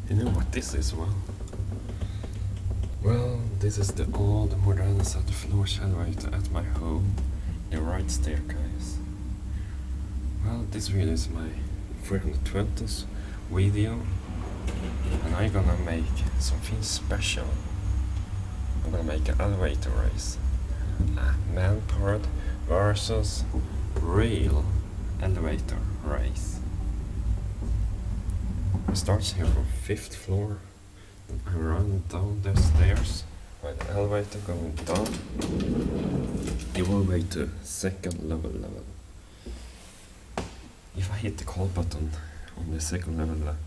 You know what this is? Well, this is the old modern set floor elevator at my home, the right staircase. Well, this video is my 320th video, and I'm gonna make something special. I'm gonna make an elevator race, a man-powered versus real elevator race. It starts here from 5th floor. I run down the stairs by the elevator going down. It will wait to second level. If I hit the call button on the second level,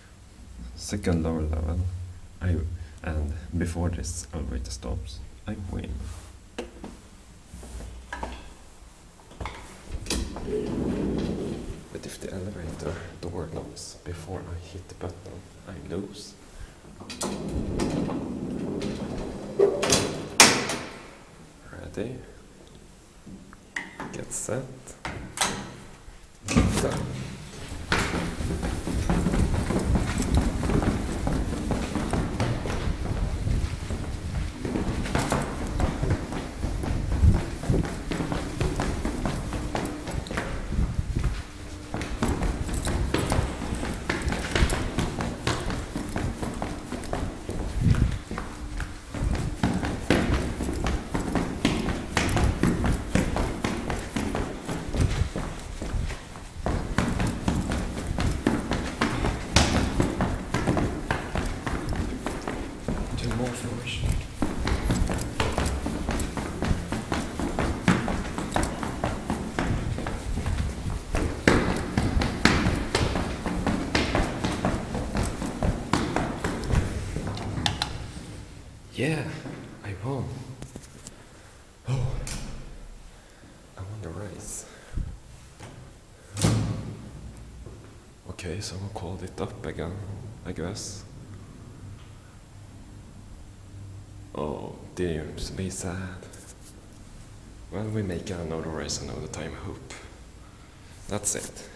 and before this elevator stops, I win. But if the elevator door locks before I hit the button, I lose. Ready? Get set. Done. More floors. Yeah, I won. Oh, I won the race. Okay, someone called it up again, I guess. Oh, dear, be sad. Well, we make another race another time, I hope. That's it.